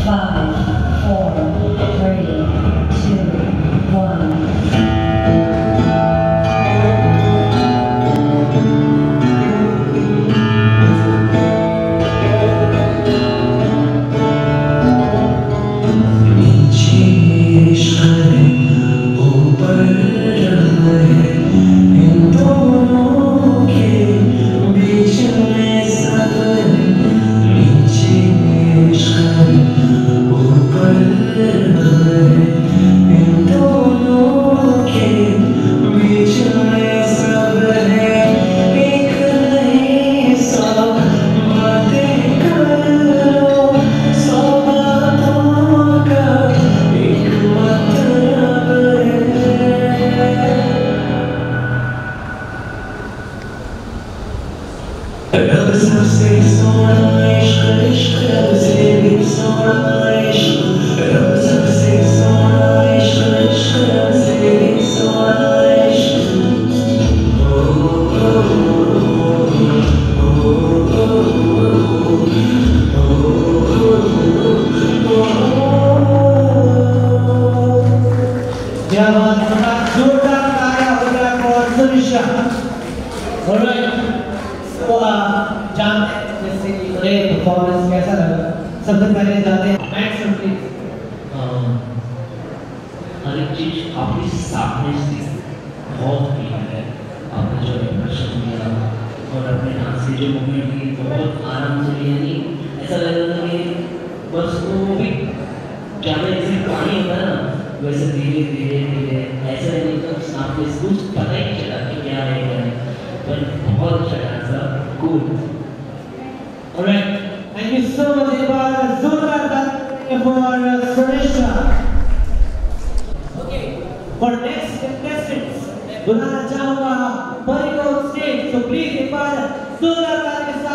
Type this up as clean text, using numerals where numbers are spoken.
सबसे पहले जाते हैं मैक्स प्लीज। हर एक चीज आपके सामने से बहुत क्लियर है। आपने जो इम्प्रेशन दिया और अपने हाथ से जो मूवमेंट की बहुत आराम से लिया, नहीं ऐसा लग रहा था कि बस वो भी ज़्यादा जैसे पानी होता है ना वैसे धीरे धीरे धीरे ऐसा नहीं तो आपने कुछ पता ही नहीं चला कि क्या है पर बहुत अच्छा डांस था। Cool. Alright, thank you so much everyone. Zola for Suresh. Okay, for next contestants, बुलाना चाहूँगा परिको स्टेज, so please एक बार जोरदार ताली के साथ